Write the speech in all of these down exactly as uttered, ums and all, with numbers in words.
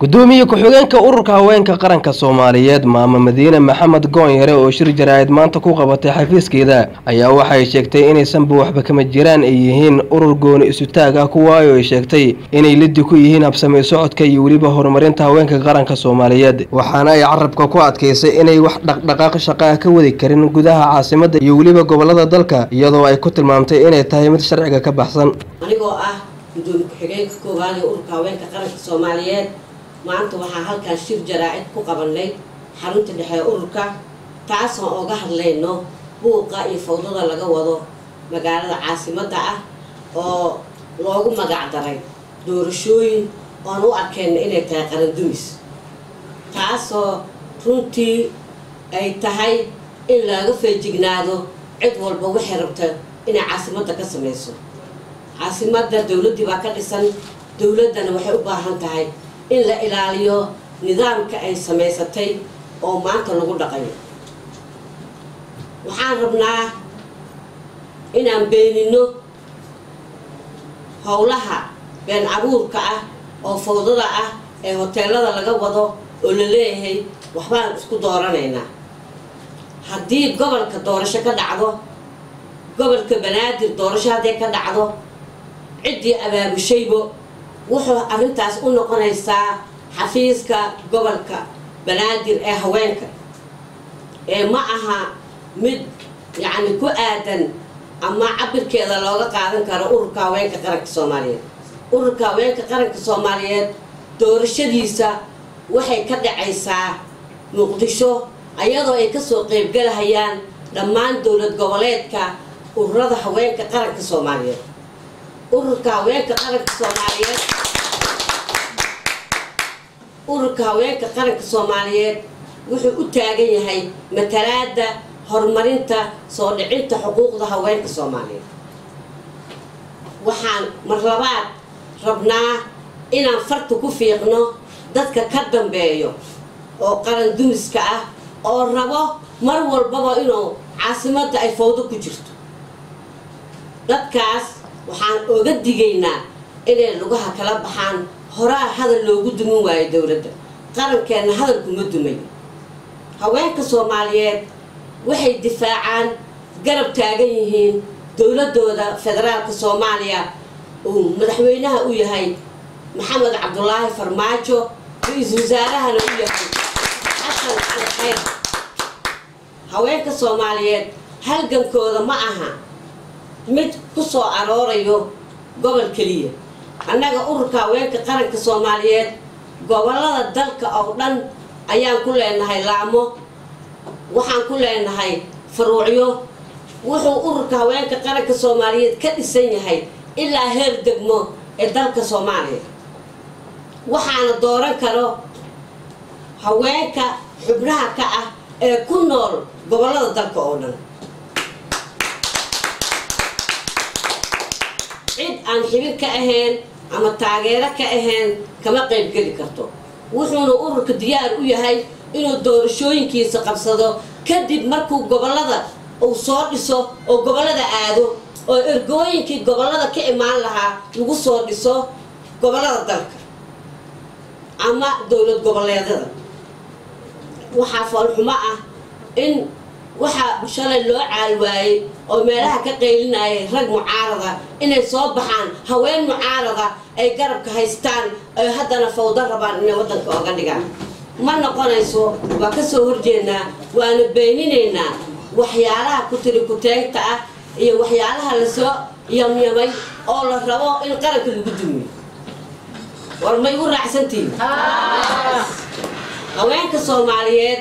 gudoomiye ku-xigeenka ururka haweenka qaranka Soomaaliyeed Maama Madiina Maxamed Goonyare oo shir jaraa'id maanta ku qabatay xafiiskeeda ayaa waxay sheegtay inaysan waxba kama jiraan ay yihiin urur gooni isu taag ah kuwaayo ay sheegtay inay lid ku yihiin habsami socodka iyo waliba horumarinta haweenka qaranka Soomaaliyeed waxaana ay carabka ku adkeysay inay wax dhaqdhaqaaq shaqo ka wadi karin gudaha caasimadda iyo waliba gobolada dalka iyadoo ay ku tilmaamtay inay tahay mid sharciga ka baxsan anigoo ah gudoomiye ku-xigeenka koowaad ee ururka haweenka qaranka Soomaaliyeed maanta waxaan halkaan shir jaraa'id ku qabanay xarunta dhexe ururka taas oo uga hadlayno buuqa iyo fowdada laga wado magaalada caasimadda ah oo loogu magac daray doorashooyin oo u arkeen inay tahay qaran dumis taasoo runtii ay tahay in laga feejignaado cid walba waxay rabta inay caasimadda ka samayso caasimadda dawladda baa ka dhisan dawladdana waxay u baahan tahay in la ilaaliyo nidaamka ay samaysatay oo maanta lagu dhaqayo waxaan rabnaa inaan beenino howlaha been abuurka ah oo fowdada ah ee hoteelada laga wado oo la leeyahay waxbaan isku dooranaynaa haddii gobolka doorasho ka dhacdo gobolka banaadir doorasho haddii ka dhacdo ciddii abaabushaybo wuxuu arrintaas u noqonaysaa xafiiska gobolka banaadir ee haweenka ee ma aha mid yacni ku aadan ama cabirkeeda looga qaadan karo ururka haweenka qaranka Soomaaliyeed ururka haweenka qaranka Soomaaliyeed doorashadiisa waxay ka dhacaysaa Muqdisho ayadoo ay ka soo qayb galayaan dhammaan dawlad goboleedka ururada haweenka qaranka Soomaaliyeed ururka haweenka qaranka Soomaaliyeed ururka haweenka qaranka Soomaaliyeed wuxuu u taagan yahay matalaada horumarinta soo dhicinta xuquuqda haweenka Soomaaliyeed waxaan mar labaad rabnaa inaan farta ku fiiqno dadka ka dambeeyo oo qaran dumiska ah oo rabo mar walbaba inuu caasimadda ay fowdo ku jirto dadkaas waxaan oga digaynaa inay lugaha kala baxaan horaa hadal loogu dumin waayo dawladda qarankeena hadalku ma dumay haweenka Soomaaliyeed waxay difaacaan garab taagan yihiin dawladooda federaalka Soomaaliya oo madaxweynaha u yahay Maxamed Cabdullaahi Farmaajo ra'iisul wasaarahana u yahay Xasan Cali Khayre haweenka Soomaaliyeed halgankooda ma aha mid ku soo aroorayo gobol kaliya annaga ururka haweenka qaranka Soomaaliyeed gobolada dalka oo dhan ayaan ku leenahay laamo waxaan ku leenahay faruucyo wuxuu ururka haweenka qaranka Soomaaliyeed ka dhisan yahay ilaa heer degmo ee dalka Soomaaliya waxaana dooran karo haweenka xubnaha ka ah ee ku nool gobolada dalka oo dhan cid aan xibir ka ahayn ama taageero ka ahayn kama qayb geli karto wuxuuna ururka diyaar u yahay inuu doorashooyinkiisa qabsado kadib markuu gobolada uu soo dhiso oo gobolada aado oo ergooyinkii gobolada ka imaan lahaa lagu soo dhiso gobolada dalka ama dawlad goboleedyada waxaa foolxumo ah in waxa shalay loo caalwaayay oo meelaha ka qeylinayay rag mucaarada inay soo baxaan haween mucaarada ay garabka haystaan ay haddana fowdo rabaan inay waddanka oga dhigaan ma noqonayso waa ka soo horjeednaa waana beeninaynaa waxyaalaha ku tiri ku-teegta ah iyo waxyaalaha la soo yamyamay oo la rabo in qaranka lagu dumiyo war may u raacsantihiin haweenka Soomaaliyeed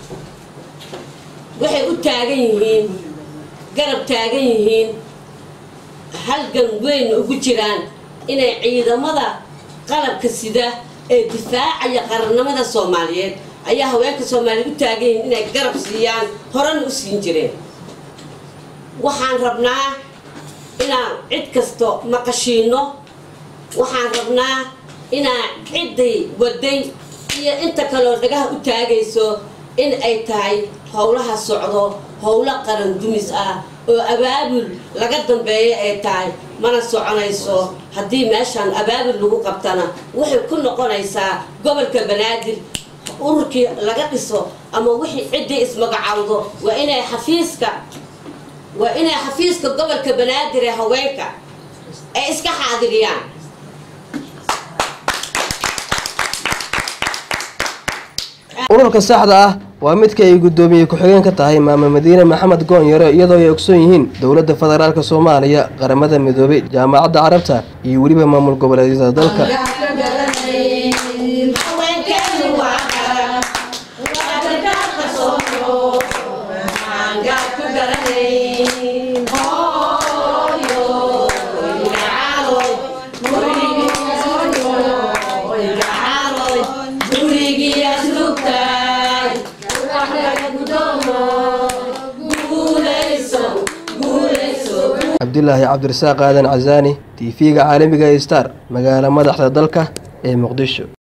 waxay u taagan yihiin garab taagan yihiin halgan weyn ugu jiraan inay ciidamada qalabka sida ee difaacaya qarannimada Soomaaliyeed ayaa haweenka Soomaaliyeed u taagan yihiin inay garab siiyaan horena u siin jireen waxaan rabnaa inaan cid kasto maqashiino waxaan rabnaa inaan ciday waday iyo inta kale oo dhagaha u taagayso in ay tahay howlaha socdo howlo qaran dumis ah oo abaabul laga dambeeyo ay tahay mana soconayso haddii meeshaan abaabul lagu qabtana waxay ku noqonaysaa gobolka banaadir ururkii laga dhiso ama wixii ciddii ismagacaawdo waa inay xafiiska waa inay xafiiska gobolka banaadir ee haweenka ay iska xaadiriyaan ururka saxda ah waa midka ay gudoomiye ku-xigeen ka tahay maamo Madiine Maxamed Goonyare iyadoo ay ogsoon yihiin dowladda federaalka Soomaaliya qaramada midoobay jaamacadda Carabta iyo waliba maamul goboleedyada dalka Abdullaahi Cabdirasaaq Aadan Cazaani T V-ga caalamiga ee Star magaala madaxda dalka ee Muqdisho.